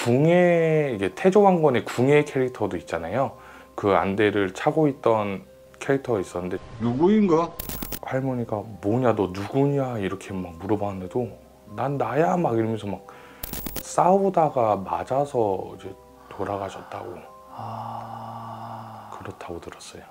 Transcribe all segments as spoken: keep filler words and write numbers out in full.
궁예, 이게 태조왕건의 궁예 캐릭터도 있잖아요. 그 안대를 차고 있던 캐릭터가 있었는데 누구인가? 할머니가 뭐냐 너 누구냐 이렇게 막 물어봤는데도 난 나야 막 이러면서 막 싸우다가 맞아서 이제 돌아가셨다고. 아... 그렇다고 들었어요.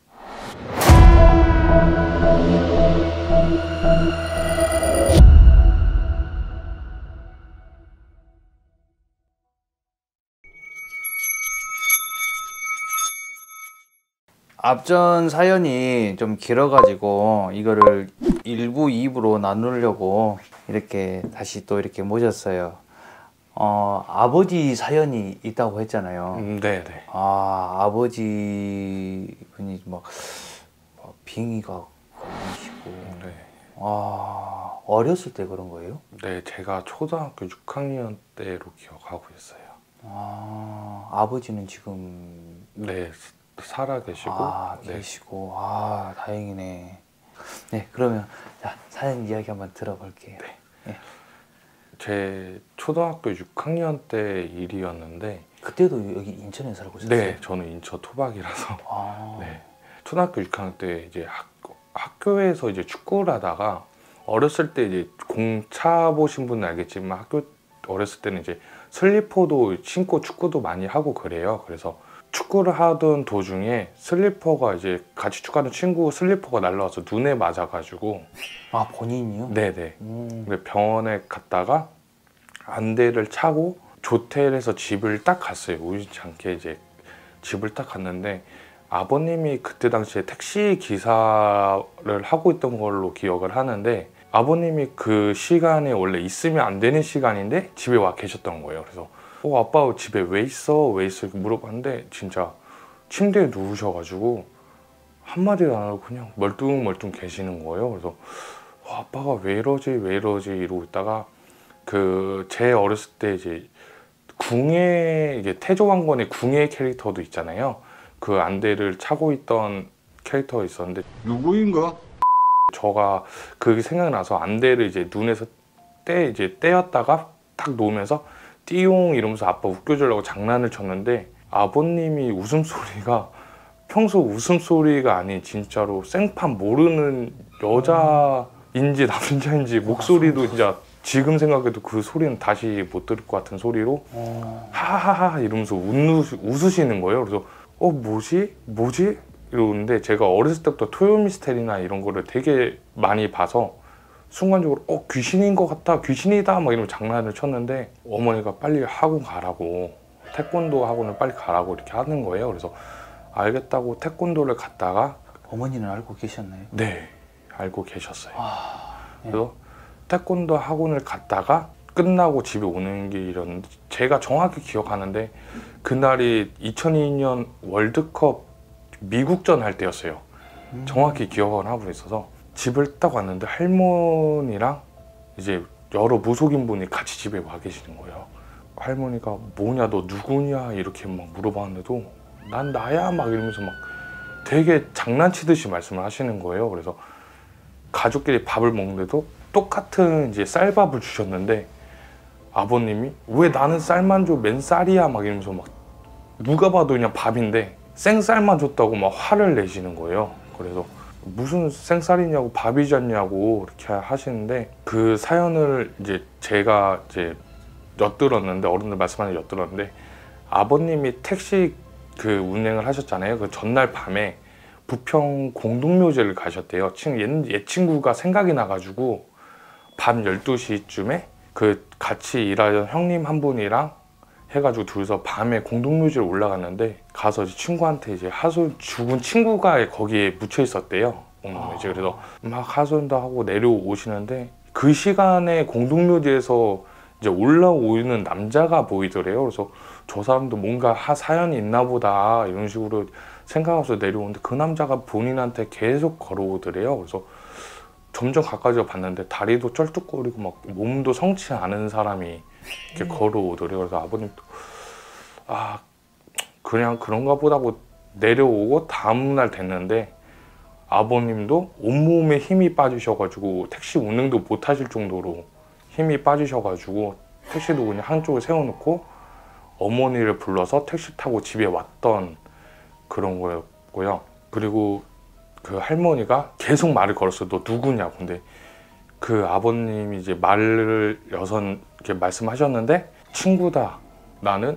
앞전 사연이 좀 길어가지고 이거를 일 부, 이 부로 나누려고 이렇게 다시 또 이렇게 모셨어요. 어, 아버지 사연이 있다고 했잖아요. 음, 네네. 아, 아버지 분이 막 빙의가 걸리시고. 네. 아, 어렸을 때 그런 거예요? 네, 제가 초등학교 육 학년 때로 기억하고 있어요. 아, 아버지는 지금 네, 살아 계시고. 아, 네. 계시고. 아, 다행이네. 네, 그러면 자, 사연 이야기 한번 들어볼게요. 네. 네. 제 초등학교 육 학년 때 일이었는데 그때도 여기 인천에 살고 있었어요? 네, 저는 인천 토박이라서. 아, 네. 초등학교 육 학년 때 이제 학, 학교에서 이제 축구를 하다가 어렸을 때 이제 공 차보신 분은 알겠지만 학교 어렸을 때는 이제 슬리퍼도 신고 축구도 많이 하고 그래요. 그래서 축구를 하던 도중에 슬리퍼가 이제 같이 축구하는 친구 슬리퍼가 날라와서 눈에 맞아가지고. 아, 본인이요? 네네. 음. 근데 병원에 갔다가 안대를 차고 조퇴해서 집을 딱 갔어요. 우연치 않게 이제 집을 딱 갔는데 아버님이 그때 당시에 택시 기사를 하고 있던 걸로 기억을 하는데 아버님이 그 시간에 원래 있으면 안 되는 시간인데 집에 와 계셨던 거예요. 그래서 어 아빠 집에 왜 있어? 왜 있어? 이렇게 물어봤는데 진짜 침대에 누우셔가지고 한마디도 안 하고 그냥 멀뚱멀뚱 계시는 거예요. 그래서 어, 아빠가 왜 이러지? 왜 이러지? 이러고 있다가 그 제 어렸을 때 이제 궁예, 이게 태조왕건의 궁예 캐릭터도 있잖아요. 그 안대를 차고 있던 캐릭터가 있었는데 누구인가? 저가 그게 생각나서 안대를 이제 눈에서 떼 이제 떼었다가 딱 놓으면서 띠용 이러면서 아빠 웃겨주려고 장난을 쳤는데 아버님이 웃음소리가 평소 웃음소리가 아닌 진짜로 생판 모르는 여자인지 남자인지 목소리도 진짜 지금 생각해도 그 소리는 다시 못 들을 것 같은 소리로 어... 하하하 이러면서 웃으, 웃으시는 거예요. 그래서 어 뭐지? 뭐지? 이러는데 제가 어렸을 때부터 토요미스테리나 이런 거를 되게 많이 봐서 순간적으로 어 귀신인 것 같다, 귀신이다 막 이러면 장난을 쳤는데 어머니가 빨리 학원 가라고, 태권도 학원을 빨리 가라고 이렇게 하는 거예요. 그래서 알겠다고 태권도를 갔다가 어머니는 알고 계셨나요? 네, 알고 계셨어요. 아... 네. 그래서 태권도 학원을 갔다가 끝나고 집에 오는 길이었는데 제가 정확히 기억하는데 그날이 이천이 년 월드컵 미국전 할 때였어요. 음. 정확히 기억을 하고 있어서 집을 딱 왔는데 할머니랑 이제 여러 무속인 분이 같이 집에 와 계시는 거예요. 할머니가 뭐냐 너 누구냐 이렇게 막 물어봤는데도 난 나야 막 이러면서 막 되게 장난치듯이 말씀을 하시는 거예요. 그래서 가족끼리 밥을 먹는데도 똑같은 이제 쌀밥을 주셨는데 아버님이 왜 나는 쌀만 줘 맨쌀이야 막 이러면서 막 누가 봐도 그냥 밥인데 생쌀만 줬다고 막 화를 내시는 거예요. 그래서 무슨 생쌀이냐고 밥이잖냐고 이렇게 하시는데 그 사연을 이제 제가 이제 엿들었는데 어른들 말씀하는 엿들었는데 아버님이 택시 그 운행을 하셨잖아요. 그 전날 밤에 부평 공동묘지를 가셨대요. 친, 옛 친구가 생각이 나가지고 밤 열두 시쯤에 그 같이 일하던 형님 한 분이랑 해가지고 둘이서 밤에 공동묘지를 올라갔는데 가서 이제 친구한테 이제 하소 죽은 친구가 거기에 묻혀 있었대요. 공동묘지. 아. 그래서 막 하소연도 하고 내려오시는데 그 시간에 공동묘지에서 이제 올라오는 남자가 보이더래요. 그래서 저 사람도 뭔가 하 사연이 있나 보다 이런 식으로 생각하면서 내려오는데 그 남자가 본인한테 계속 걸어오더래요. 그래서 점점 가까이서 봤는데 다리도 쩔뚝거리고 막 몸도 성치 않은 사람이 이렇게 음. 걸어오더래요. 그래서 아버님도 아 그냥 그런가 보다고 내려오고 다음날 됐는데 아버님도 온몸에 힘이 빠지셔가지고 택시 운행도 못 하실 정도로 힘이 빠지셔가지고 택시도 그냥 한쪽에 세워놓고 어머니를 불러서 택시 타고 집에 왔던 그런 거였고요. 그리고 그 할머니가 계속 말을 걸었어요. 너 누구냐고. 근데 그 아버님이 이제 말을 여선 이렇게 말씀하셨는데 친구다. 나는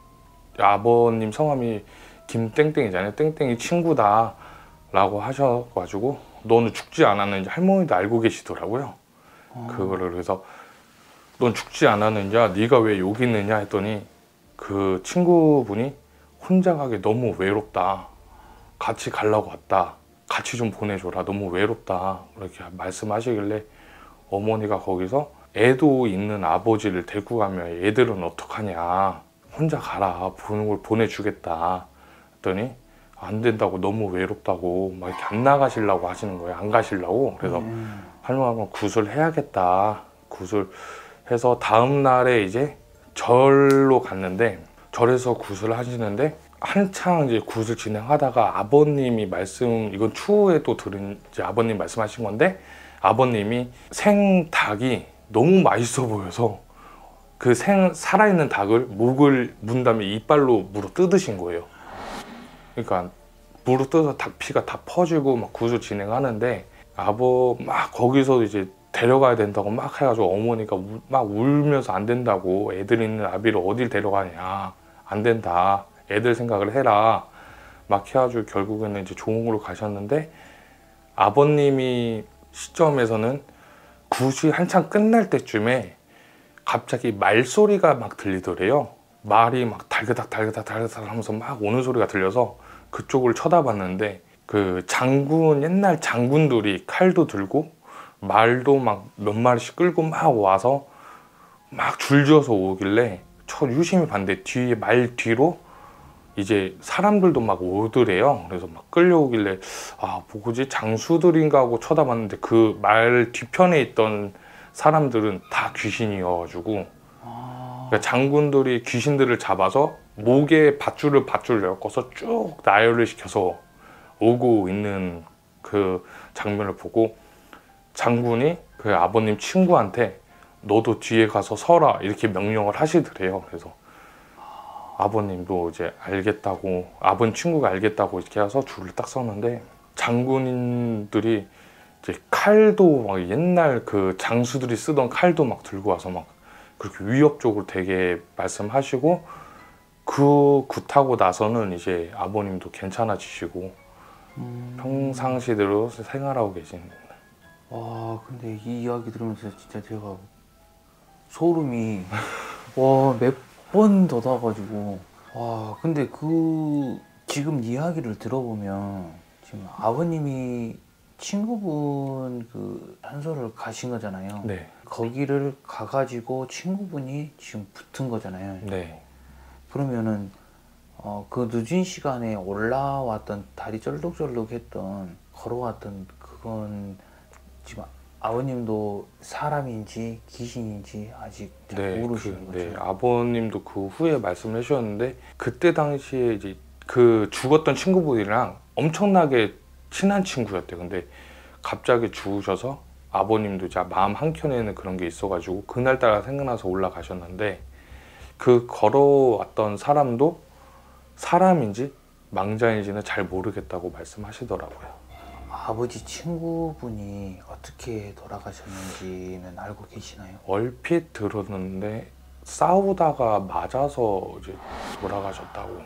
아버님 성함이 김땡땡이잖아요. 땡땡이 친구다 라고 하셔가지고 너는 죽지 않았는지 할머니도 알고 계시더라고요. 어. 그거를 그래서 넌 죽지 않았느냐, 네가 왜 여기 있느냐 했더니 그 친구분이 혼자 가기 너무 외롭다, 같이 가려고 왔다, 같이 좀 보내줘라, 너무 외롭다 이렇게 말씀하시길래 어머니가 거기서 애도 있는 아버지를 데리고 가면 애들은 어떡하냐, 혼자 가라, 보는 걸 보내주겠다 했더니 안 된다고, 너무 외롭다고 막 이렇게 안 나가시려고 하시는 거예요. 안 가시려고. 그래서 음. 할머니가 구슬해야겠다. 구슬해서 다음 날에 이제 절로 갔는데, 절에서 구슬을 하시는데 한창 이제 구슬 진행하다가 아버님이 말씀, 이건 추후에 또 들은 이제 아버님 말씀하신 건데, 아버님이 생닭이 너무 맛있어 보여서 그 생 살아있는 닭을 목을 문 다음에 이빨로 물어 뜯으신 거예요. 그러니까 물어 뜯어서 닭 피가 다 퍼지고 막 구슬 진행하는데, 아버 막 거기서 이제 데려가야 된다고 막 해가지고 어머니가 우, 막 울면서 안 된다고, 애들 있는 아비를 어딜 데려가냐, 안 된다, 애들 생각을 해라 막 해가지고 결국에는 이제 종으로 가셨는데, 아버님이 시점에서는 굿이 한창 끝날 때쯤에 갑자기 말소리가 막 들리더래요. 말이 막 달그닥 달그닥 달그닥 하면서 막 오는 소리가 들려서 그쪽을 쳐다봤는데, 그 장군, 옛날 장군들이 칼도 들고 말도 막 몇 마리씩 끌고 막 와서 막 줄지어서 오길래 저 유심히 봤는데 뒤에 말 뒤로 이제 사람들도 막 오더래요. 그래서 막 끌려오길래 아 뭐지, 장수들인가 하고 쳐다봤는데 그 말 뒤편에 있던 사람들은 다 귀신이어가지고, 그러니까 장군들이 귀신들을 잡아서 목에 밧줄을 밧줄을 엮어서 쭉 나열을 시켜서 오고 있는 그 장면을 보고, 장군이 그 아버님 친구한테 너도 뒤에 가서 서라 이렇게 명령을 하시더래요. 그래서 아버님도 이제 알겠다고, 아버님 친구가 알겠다고 이렇게 해서 줄을 딱 섰는데, 장군들이 이제 칼도 막 옛날 그 장수들이 쓰던 칼도 막 들고 와서 막 그렇게 위협적으로 되게 말씀하시고, 그 굿하고 나서는 이제 아버님도 괜찮아지시고 음. 평상시대로 생활하고 계십니다. 와, 근데 이 이야기 들으면서 진짜 제가 소름이 와, 몇 번 돋아가지고, 와, 근데 그 지금 이야기를 들어보면 지금 아버님이 친구분 그 산소를 가신 거잖아요. 네, 거기를 가가지고 친구분이 지금 붙은 거잖아요. 네, 그러면은 어, 그 늦은 시간에 올라왔던 다리 쩔룩쩔룩했던 걸어왔던 그건 지금 아버님도 사람인지 귀신인지 아직 잘 네, 모르시는 그, 거죠? 네, 아버님도 그 후에 말씀을 해주셨는데, 그때 당시에 이제 그 죽었던 친구분이랑 엄청나게 친한 친구였대요. 근데 갑자기 죽으셔서 아버님도 이제 마음 한켠에는 그런 게 있어가지고 그날따라 생각나서 올라가셨는데, 그 걸어왔던 사람도 사람인지 망자인지는 잘 모르겠다고 말씀하시더라고요. 아버지 친구분이 어떻게 돌아가셨는지는 알고 계시나요? 얼핏 들었는데 싸우다가 맞아서 이제 돌아가셨다고,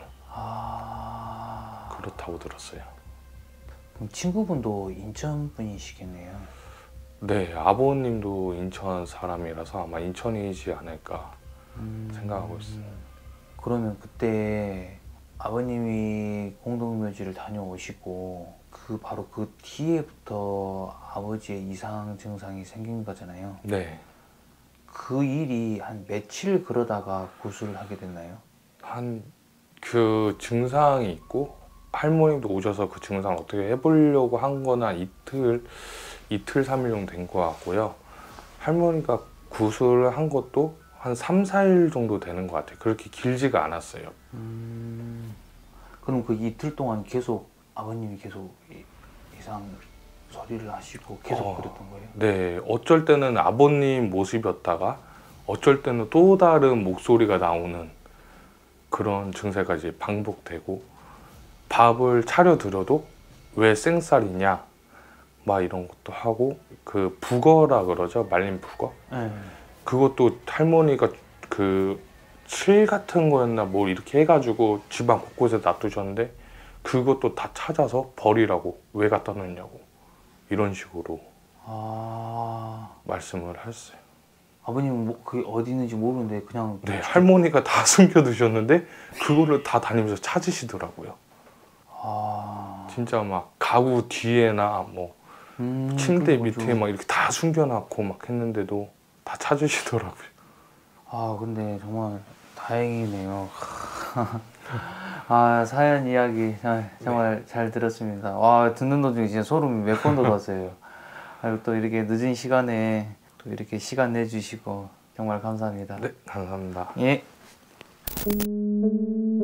아, 그렇다고 들었어요. 그럼 친구분도 인천 분이시겠네요. 네, 아버님도 인천 사람이라서 아마 인천이지 않을까 음, 생각하고 있어요. 그러면 그때 아버님이 공동묘지를 다녀오시고 그 바로 그 뒤에부터 아버지의 이상 증상이 생긴 거잖아요. 네, 그 일이 한 며칠 그러다가 구술을 하게 됐나요? 한 그 증상이 있고 할머님도 오셔서 그 증상 어떻게 해보려고 한 거는 한 이틀, 이틀 삼 일 정도 된 것 같고요. 할머니가 구술을 한 것도 한 삼, 사 일 정도 되는 것 같아요. 그렇게 길지가 않았어요. 음, 그럼 그 이틀 동안 계속 아버님이 계속 이- 이상 소리를 하시고 계속 어, 그랬던 거예요? 네, 어쩔 때는 아버님 모습이었다가 어쩔 때는 또 다른 목소리가 나오는 그런 증세가 이제 반복되고 밥을 차려드려도 왜 생쌀이냐 막 이런 것도 하고 그 북어라 그러죠. 말린 북어. 네. 그것도 할머니가 그 실 같은 거였나 뭐 이렇게 해가지고 집안 곳곳에 놔두셨는데 그것도 다 찾아서 버리라고 왜 갖다 놓냐고 이런 식으로 아, 말씀을 하셨어요. 아버님 뭐, 그게 어디 있는지 모르는데 그냥 네, 할머니가 다 숨겨두셨는데 그거를 다 다니면서 찾으시더라고요. 아, 진짜 막 가구 뒤에나 뭐 음, 침대 그렇죠. 밑에 막 이렇게 다 숨겨놨고 막 했는데도 다 찾으시더라고요. 아, 근데 정말 다행이네요. 아, 사연 이야기 잘- 정말 잘 들었습니다. 와, 듣는 도중에 진짜 소름이 몇 번 돋았어요. 그리고 또 이렇게 늦은 시간에 또 이렇게 시간 내주시고 정말 감사합니다. 네, 감사합니다. 예.